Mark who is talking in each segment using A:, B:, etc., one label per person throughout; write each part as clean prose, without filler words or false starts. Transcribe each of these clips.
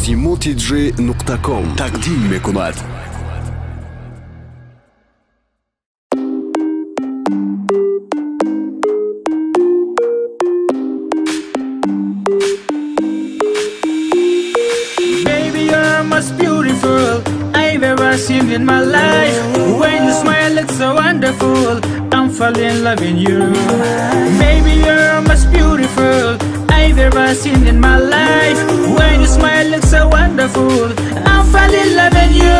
A: simotj.com тақдим мекунад.
B: Baby, you're most beautiful I've ever seen in my life. When you smile, it's so wonderful. I'm falling in love in you. Baby, you're most beautiful I've ever seen in my life. When you smile, it's so wonderful. I'm falling in love in you.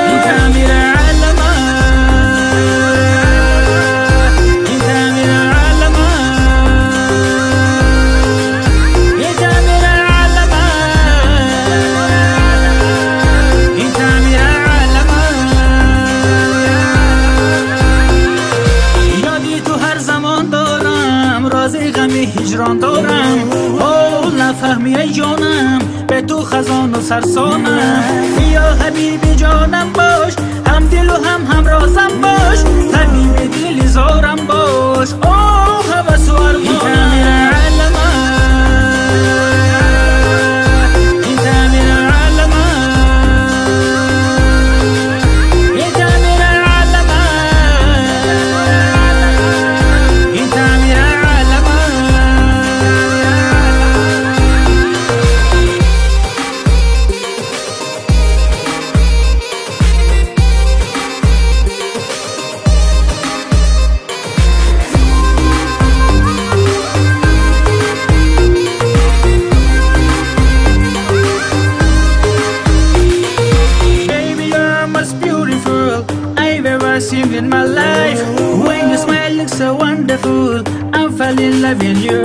B: هجران دارم نفهمی ای جانم به تو خزان و سرسانم. بیا حبیبی جانم باش هم دل و همرازم باش طبیب دل زارم باش هوس و ارمان seen in my life. When you smile, looks so wonderful. I'm falling in love in you.